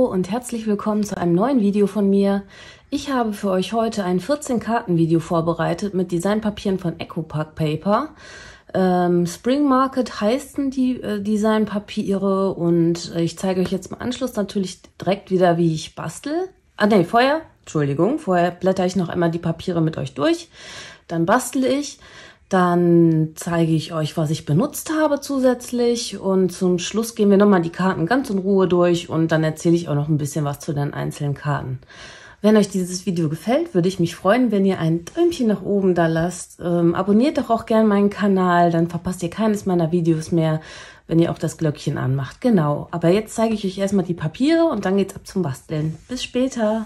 und herzlich willkommen zu einem neuen Video von mir. Ich habe für euch heute ein 14-Karten-Video vorbereitet mit Designpapieren von Ecopac Paper. Spring Market heißen die Designpapiere und ich zeige euch jetzt im Anschluss natürlich direkt wieder, wie ich bastel. Vorher blätter ich noch einmal die Papiere mit euch durch, dann bastel ich. Dann zeige ich euch, was ich benutzt habe zusätzlich und zum Schluss gehen wir nochmal die Karten ganz in Ruhe durch und dann erzähle ich auch noch ein bisschen was zu den einzelnen Karten. Wenn euch dieses Video gefällt, würde ich mich freuen, wenn ihr ein Däumchen nach oben da lasst. Abonniert doch auch gerne meinen Kanal, dann verpasst ihr keines meiner Videos mehr, wenn ihr auch das Glöckchen anmacht. Genau, aber jetzt zeige ich euch erstmal die Papiere und dann geht's ab zum Basteln. Bis später!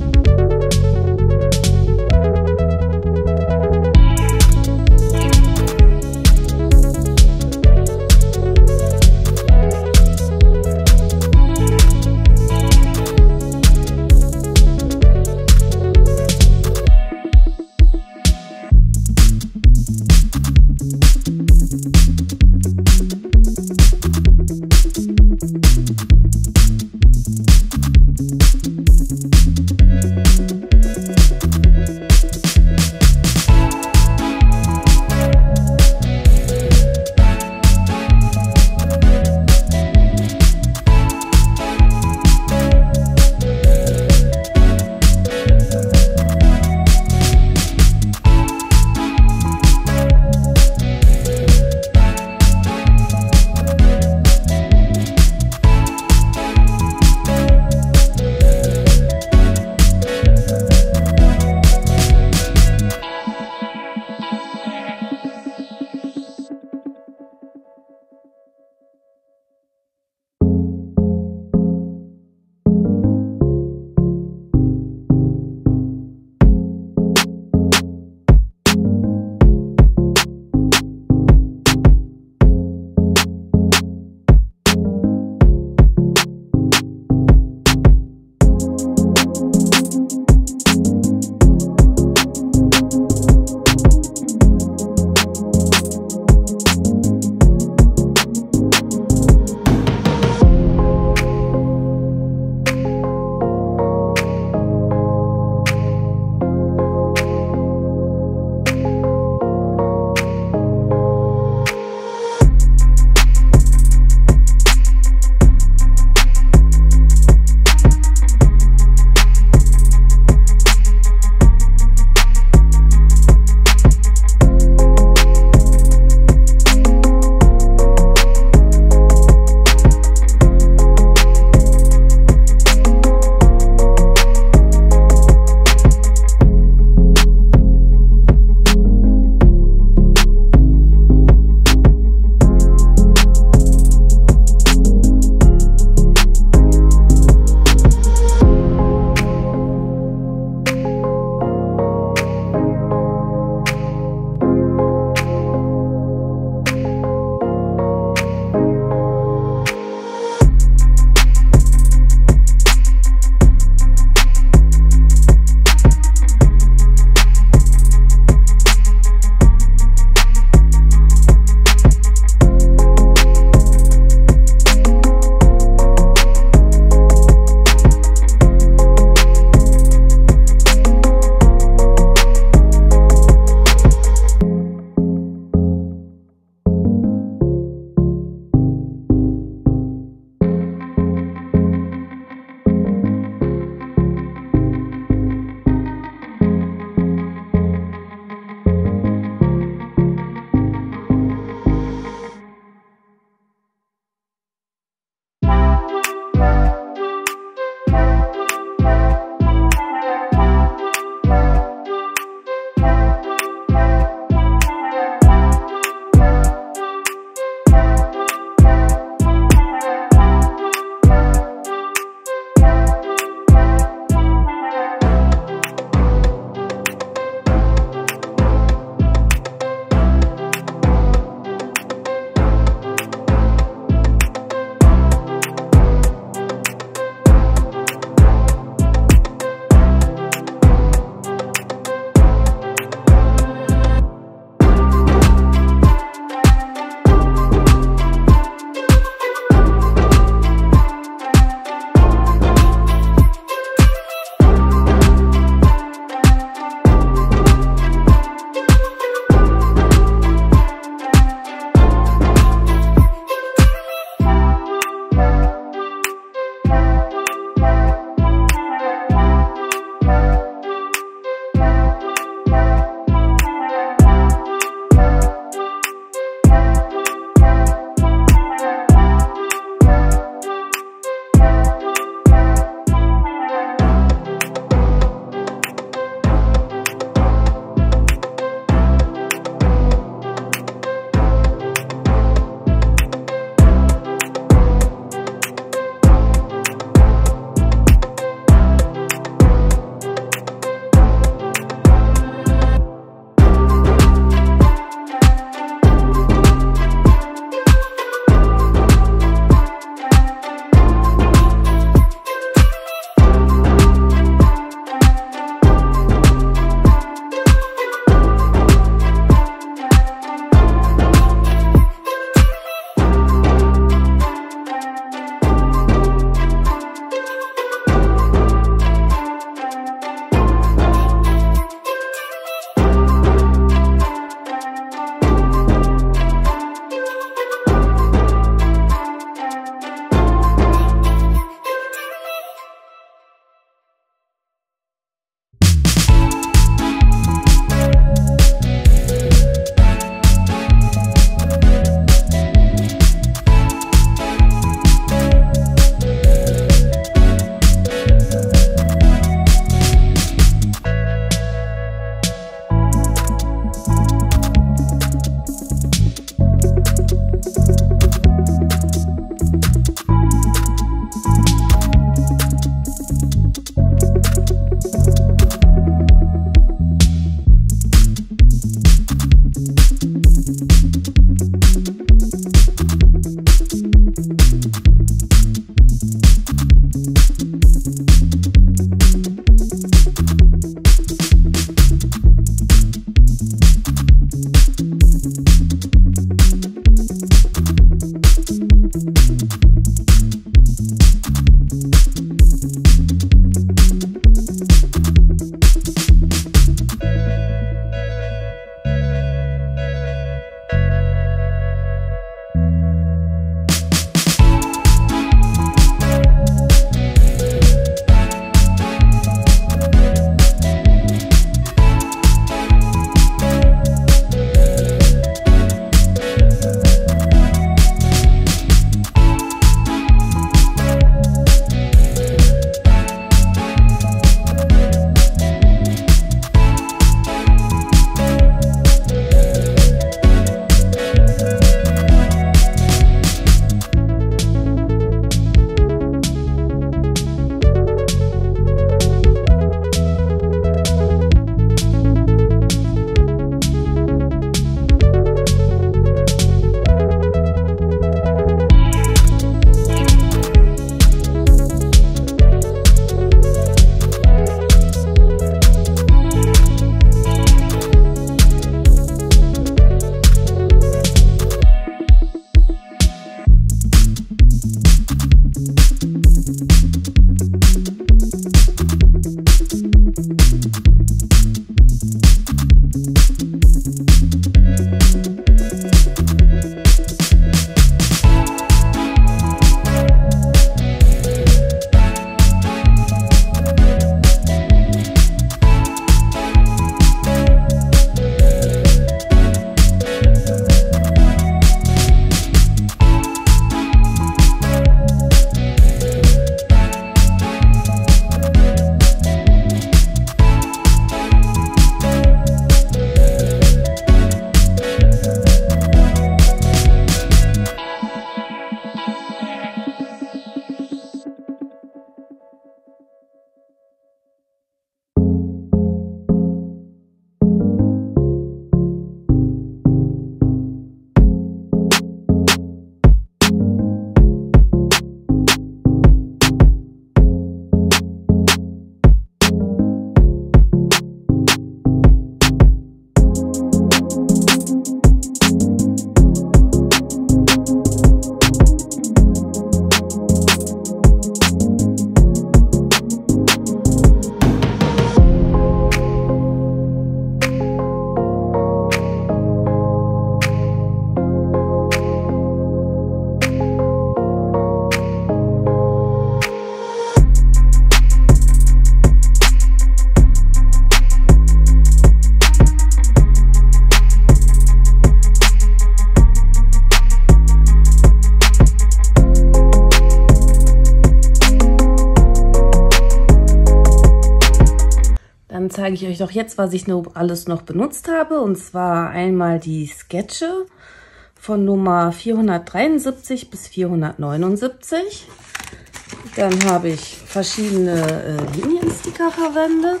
Dann zeige ich euch doch jetzt, was ich alles noch benutzt habe. Und zwar einmal die Sketche von Nummer 473 bis 479. Dann habe ich verschiedene Liniensticker verwendet.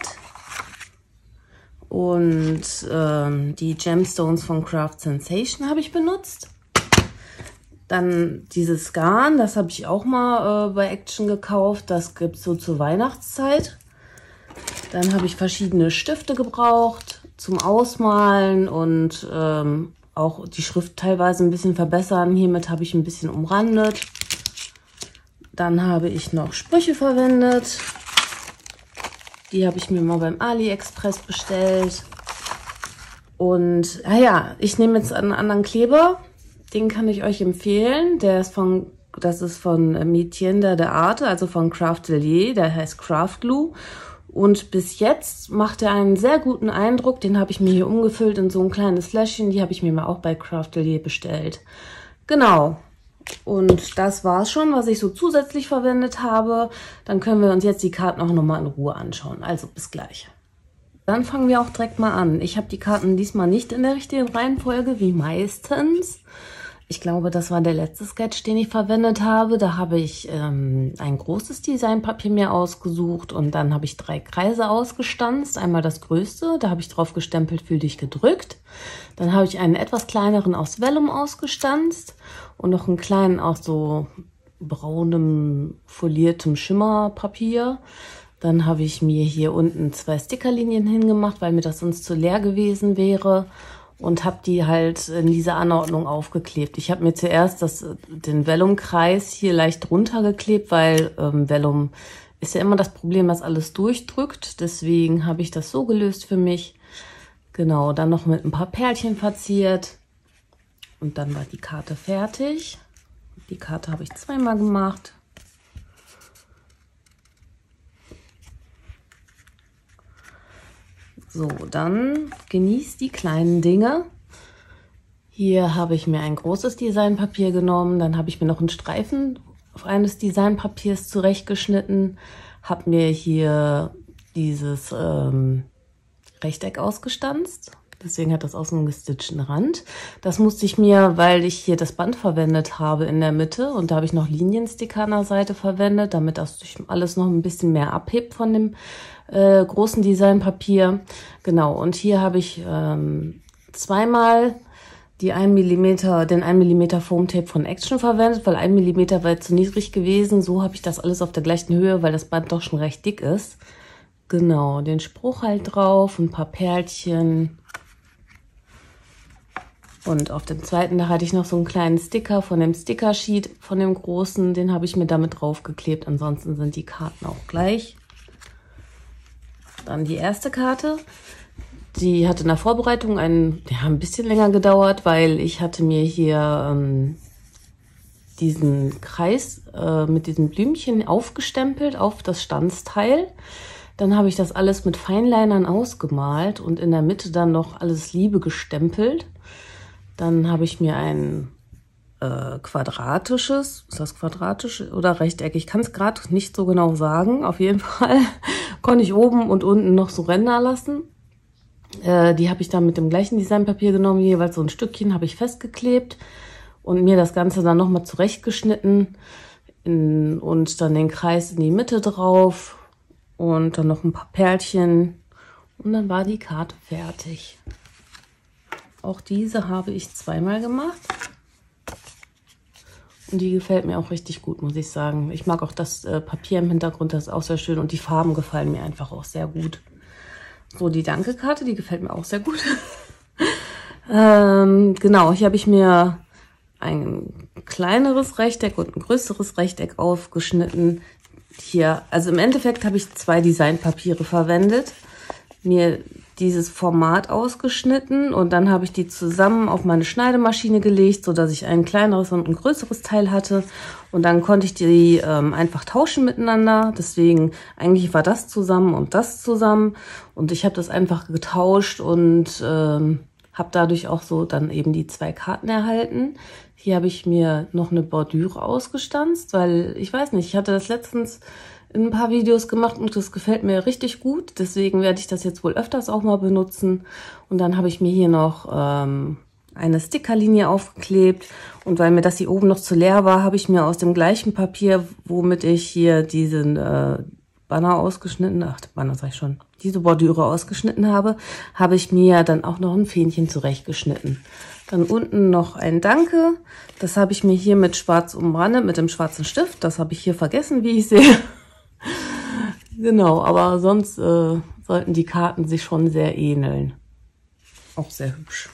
Und die Gemstones von Craft Sensation habe ich benutzt. Dann dieses Garn, das habe ich auch mal bei Action gekauft. Das gibt es so zur Weihnachtszeit. Dann habe ich verschiedene Stifte gebraucht zum Ausmalen und auch die Schrift teilweise ein bisschen verbessern. Hiermit habe ich ein bisschen umrandet. Dann habe ich noch Sprüche verwendet. Die habe ich mir mal beim AliExpress bestellt. Und ja, ich nehme jetzt einen anderen Kleber. Den kann ich euch empfehlen. Das ist von Metienda de Arte, also von Craftelier. Der heißt Craft Glue. Und bis jetzt macht er einen sehr guten Eindruck. Den habe ich mir hier umgefüllt in so ein kleines Fläschchen. Die habe ich mir mal auch bei Craftelier bestellt. Genau. Und das war's schon, was ich so zusätzlich verwendet habe. Dann können wir uns jetzt die Karten auch nochmal in Ruhe anschauen. Also bis gleich. Dann fangen wir auch direkt mal an. Ich habe die Karten diesmal nicht in der richtigen Reihenfolge wie meistens. Ich glaube, das war der letzte Sketch, den ich verwendet habe. Da habe ich ein großes Designpapier mir ausgesucht und dann habe ich 3 Kreise ausgestanzt. Einmal das größte, da habe ich drauf gestempelt, fühl dich gedrückt. Dann habe ich einen etwas kleineren aus Vellum ausgestanzt und noch einen kleinen aus so braunem, foliertem Schimmerpapier. Dann habe ich mir hier unten 2 Stickerlinien hingemacht, weil mir das sonst zu leer gewesen wäre. Und habe die halt in dieser Anordnung aufgeklebt. Ich habe mir zuerst den Vellum-Kreis hier leicht runtergeklebt, weil Vellum ist ja immer das Problem, dass alles durchdrückt. Deswegen habe ich das so gelöst für mich. Genau, dann noch mit ein paar Perlchen verziert. Und dann war die Karte fertig. Die Karte habe ich zweimal gemacht. So, dann genießt die kleinen Dinge. Hier habe ich mir ein großes Designpapier genommen. Dann habe ich mir noch einen Streifen eines Designpapiers zurechtgeschnitten. Habe mir hier dieses Rechteck ausgestanzt. Deswegen hat das auch so einen gestitchten Rand. Das musste ich mir, weil ich hier das Band verwendet habe in der Mitte. Und da habe ich noch Liniensticker an der Seite verwendet, damit das alles noch ein bisschen mehr abhebt von dem großen Designpapier. Genau, und hier habe ich zweimal den 1 mm Foam-Tape von Action verwendet, weil 1 mm war zu niedrig gewesen. So habe ich das alles auf der gleichen Höhe, weil das Band doch schon recht dick ist. Genau, den Spruch halt drauf, ein paar Perlchen. Und auf dem zweiten, da hatte ich noch so einen kleinen Sticker von dem Sticker-Sheet, von dem großen. Den habe ich mir damit draufgeklebt. Ansonsten sind die Karten auch gleich. Dann die erste Karte. Die hat in der Vorbereitung ein bisschen länger gedauert, weil ich hatte mir hier diesen Kreis mit diesen Blümchen aufgestempelt auf das Stanzteil. Dann habe ich das alles mit Feinlinern ausgemalt und in der Mitte dann noch alles Liebe gestempelt. Dann habe ich mir ein quadratisches, ist das quadratisch oder rechteckig? Ich kann es gerade nicht so genau sagen. Auf jeden Fall konnte ich oben und unten noch so Ränder lassen. Die habe ich dann mit dem gleichen Designpapier genommen, jeweils so ein Stückchen habe ich festgeklebt und mir das Ganze dann nochmal zurechtgeschnitten und dann den Kreis in die Mitte drauf und dann noch ein paar Perlchen und dann war die Karte fertig. Auch diese habe ich zweimal gemacht. Und die gefällt mir auch richtig gut, muss ich sagen. Ich mag auch das Papier im Hintergrund, das ist auch sehr schön. Und die Farben gefallen mir einfach auch sehr gut. So, die Danke-Karte, die gefällt mir auch sehr gut. Genau, hier habe ich mir ein kleineres Rechteck und ein größeres Rechteck aufgeschnitten. Hier, also im Endeffekt habe ich 2 Designpapiere verwendet. Mir dieses Format ausgeschnitten und dann habe ich die zusammen auf meine Schneidemaschine gelegt, so dass ich ein kleineres und ein größeres Teil hatte und dann konnte ich die einfach tauschen miteinander. Deswegen eigentlich war das zusammen und ich habe das einfach getauscht und habe dadurch auch so dann eben die 2 Karten erhalten. Hier habe ich mir noch eine Bordüre ausgestanzt, weil ich weiß nicht, ich hatte das letztens in ein paar Videos gemacht und das gefällt mir richtig gut. Deswegen werde ich das jetzt wohl öfters auch mal benutzen. Und dann habe ich mir hier noch eine Stickerlinie aufgeklebt. Und weil mir das hier oben noch zu leer war, habe ich mir aus dem gleichen Papier, womit ich hier diesen Banner ausgeschnitten, Banner sag ich schon, diese Bordüre ausgeschnitten habe, habe ich mir dann auch noch ein Fähnchen zurechtgeschnitten. Dann unten noch ein Danke. Das habe ich mir hier mit schwarz umrandet, mit dem schwarzen Stift. Das habe ich hier vergessen, wie ich sehe. Genau, aber sonst sollten die Karten sich schon sehr ähneln. Auch sehr hübsch.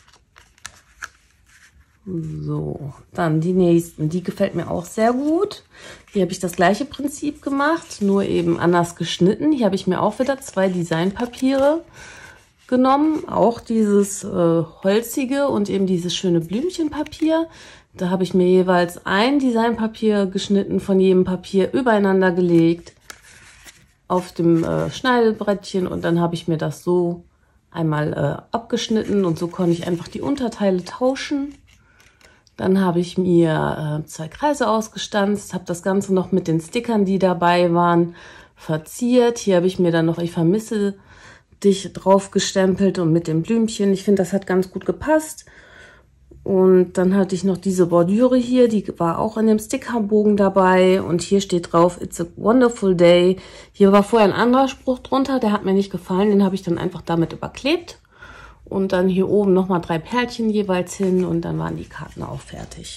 So, dann die nächsten. Die gefällt mir auch sehr gut. Hier habe ich das gleiche Prinzip gemacht, nur eben anders geschnitten. Hier habe ich mir auch wieder 2 Designpapiere genommen. Auch dieses holzige und eben dieses schöne Blümchenpapier. Da habe ich mir jeweils ein Designpapier geschnitten, von jedem Papier übereinander gelegt auf dem Schneidebrettchen und dann habe ich mir das so einmal abgeschnitten und so konnte ich einfach die Unterteile tauschen. Dann habe ich mir 2 Kreise ausgestanzt, habe das Ganze noch mit den Stickern, die dabei waren, verziert. Hier habe ich mir dann noch Ich vermisse dich drauf gestempelt und mit dem Blümchen. Ich finde, das hat ganz gut gepasst. Und dann hatte ich noch diese Bordüre hier, die war auch in dem Stickerbogen dabei. Und hier steht drauf, It's a wonderful day. Hier war vorher ein anderer Spruch drunter, der hat mir nicht gefallen. Den habe ich dann einfach damit überklebt. Und dann hier oben nochmal 3 Perlchen jeweils hin. Und dann waren die Karten auch fertig.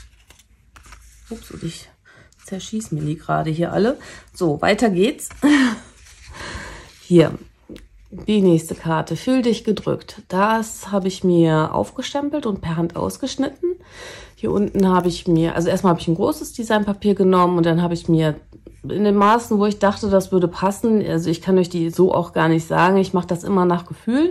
Ups, und ich zerschieße mir die gerade hier alle. So, weiter geht's. Hier. Die nächste Karte, Fühl dich gedrückt. Das habe ich mir aufgestempelt und per Hand ausgeschnitten. Hier unten habe ich mir, also erstmal habe ich ein großes Designpapier genommen und dann habe ich mir in den Maßen, wo ich dachte, das würde passen, also ich kann euch die so auch gar nicht sagen, ich mache das immer nach Gefühl,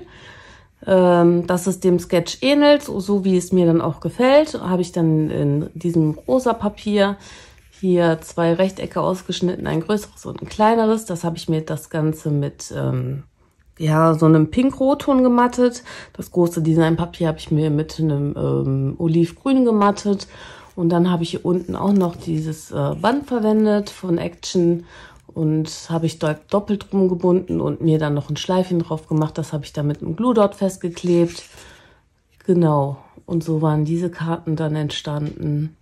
dass es dem Sketch ähnelt, so wie es mir dann auch gefällt, habe ich dann in diesem rosa Papier hier 2 Rechtecke ausgeschnitten, ein größeres und ein kleineres. Das habe ich mir das Ganze mit ja, so einem Pink-Rotton gemattet. Das große Designpapier habe ich mir mit einem Olivgrün gemattet. Und dann habe ich hier unten auch noch dieses Band verwendet von Action. Und habe ich dort doppelt rumgebunden und mir dann noch ein Schleifchen drauf gemacht. Das habe ich dann mit einem Glue Dot festgeklebt. Genau. Und so waren diese Karten dann entstanden.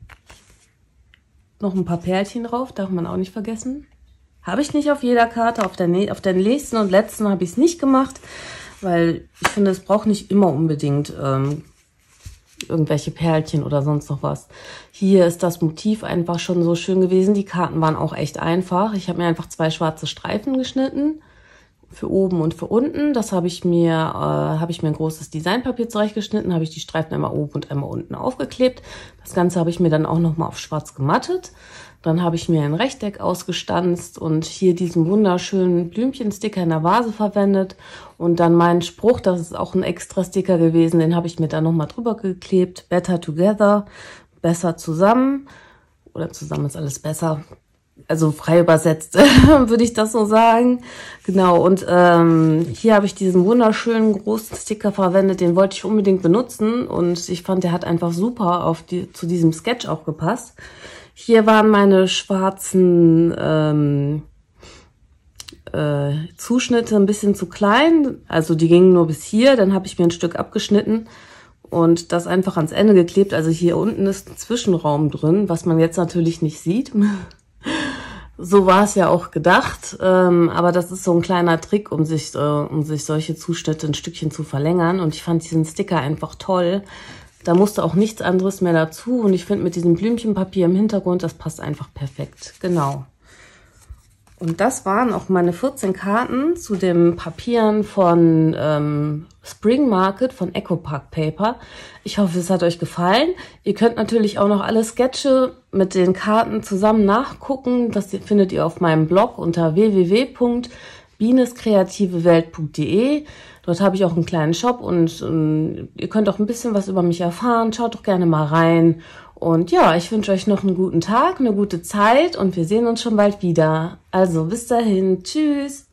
Noch ein paar Perlchen drauf, darf man auch nicht vergessen. Habe ich nicht auf jeder Karte, auf der nächsten und letzten habe ich es nicht gemacht, weil ich finde, es braucht nicht immer unbedingt irgendwelche Perlchen oder sonst noch was. Hier ist das Motiv einfach schon so schön gewesen. Die Karten waren auch echt einfach. Ich habe mir einfach 2 schwarze Streifen geschnitten für oben und für unten. Das habe ich mir ein großes Designpapier zurechtgeschnitten, habe ich die Streifen einmal oben und einmal unten aufgeklebt. Das Ganze habe ich mir dann auch nochmal auf schwarz gemattet. Dann habe ich mir ein Rechteck ausgestanzt und hier diesen wunderschönen Blümchensticker in der Vase verwendet. Und dann meinen Spruch, das ist auch ein extra Sticker gewesen, den habe ich mir dann nochmal drüber geklebt. Better together, besser zusammen. Oder zusammen ist alles besser. Also frei übersetzt, würde ich das so sagen. Genau, und hier habe ich diesen wunderschönen großen Sticker verwendet, den wollte ich unbedingt benutzen und ich fand, der hat einfach super zu diesem Sketch auch gepasst. Hier waren meine schwarzen Zuschnitte ein bisschen zu klein, also die gingen nur bis hier, dann habe ich mir ein Stück abgeschnitten und das einfach ans Ende geklebt. Also hier unten ist ein Zwischenraum drin, was man jetzt natürlich nicht sieht. So war es ja auch gedacht, aber das ist so ein kleiner Trick, um sich solche Zuschnitte ein Stückchen zu verlängern. Und ich fand diesen Sticker einfach toll. Da musste auch nichts anderes mehr dazu. Und ich finde, mit diesem Blümchenpapier im Hintergrund, das passt einfach perfekt. Genau. Und das waren auch meine 14 Karten zu den Papieren von Spring Market von Echo Park Paper. Ich hoffe, es hat euch gefallen. Ihr könnt natürlich auch noch alle Sketche mit den Karten zusammen nachgucken. Das findet ihr auf meinem Blog unter www.bineskreativewelt.de. Dort habe ich auch einen kleinen Shop und ihr könnt auch ein bisschen was über mich erfahren. Schaut doch gerne mal rein. Und ja, ich wünsche euch noch einen guten Tag, eine gute Zeit und wir sehen uns schon bald wieder. Also bis dahin, tschüss!